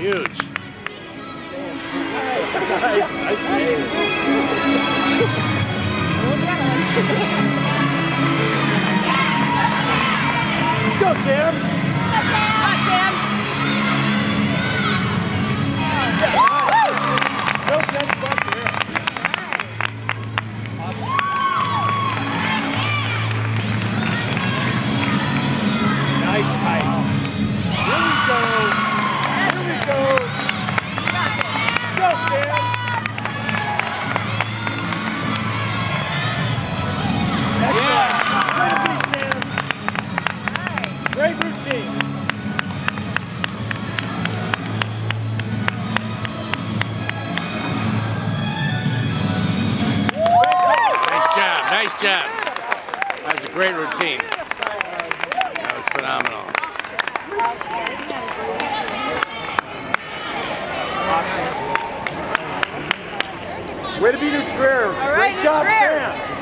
Huge. Nice, nice save. Let's go, Sam. Come on, Sam. No dead spot there. Awesome. Nice height. Here we go. Here we go. Go, Sam. Excellent. Way to be, Sam. Great routine. Nice job. That was a great routine. That was phenomenal. Way to be neutral. All right, Great job, Neutraire. Sam.